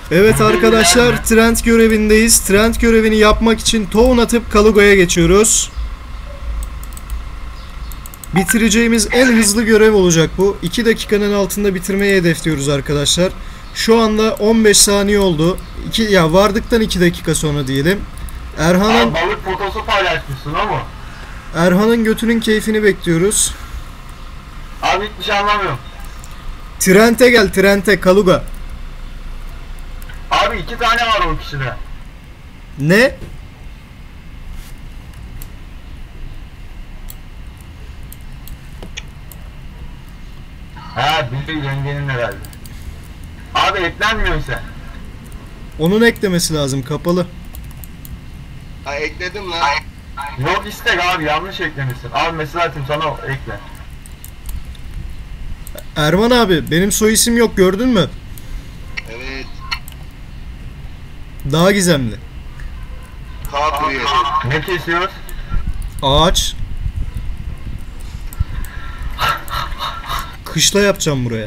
Evet arkadaşlar, trend görevindeyiz. Trend görevini yapmak için tohum atıp Kaluga'ya geçiyoruz. Bitireceğimiz en hızlı görev olacak bu. 2 dakikanın altında bitirmeyi hedefliyoruz arkadaşlar. Şu anda 15 saniye oldu. Vardıktan 2 dakika sonra diyelim. Balık fotosu paylaşmışsın ama. Erhan'ın götünün keyfini bekliyoruz. Abi hiçbir şey anlamıyorum. Trent'e gel, Trent'e, Kaluga. Abi 2 tane var o kişide. Ne? Ha, Billy yengenin herhalde. Abi eklenmiyor ise. Onun eklemesi lazım, kapalı. Ha ekledim lan. Yok istek abi, yanlış eklemişsin. Abi mesela atayım sana, ekle. Erman abi, benim soy isim yok, gördün mü? Evet. Daha gizemli. Kapriye. Ne kesiyoruz? Ağaç. Kışla yapacağım buraya.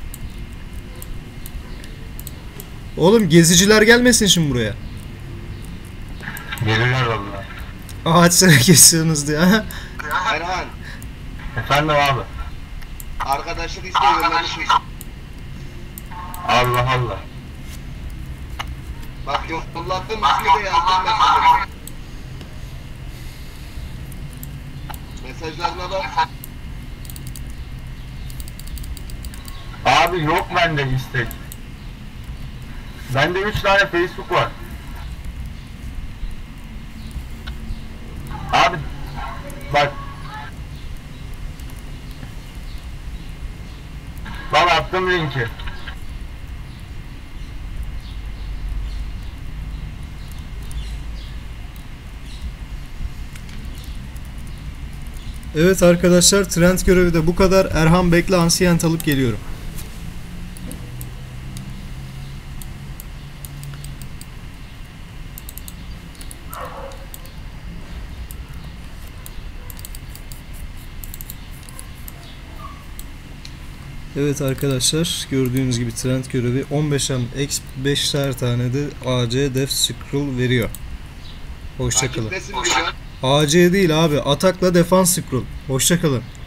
Oğlum geziciler gelmesin şimdi buraya. Gelirler valla. Ağaçları kesiyorsunuz diye. Erhan. Efendim abi. Arkadaşlık isteği yollamış mısın? Allah Allah. Bak yollattığım ismi de yazdım mesajlarına. Mesajlarına bak. Abi yok bende istek. Bende 3 tane Facebook var. Abi bak. Bak attım linki. Evet arkadaşlar, trend görevi de bu kadar. Erhan bekle, ansiyent alıp geliyorum. Evet arkadaşlar, gördüğünüz gibi trend görevi 15'er x 5'er tane de AC Def Scroll veriyor. Hoşçakalın. Takiptesin diyor. AC değil abi, atakla defans scroll. Hoşçakalın.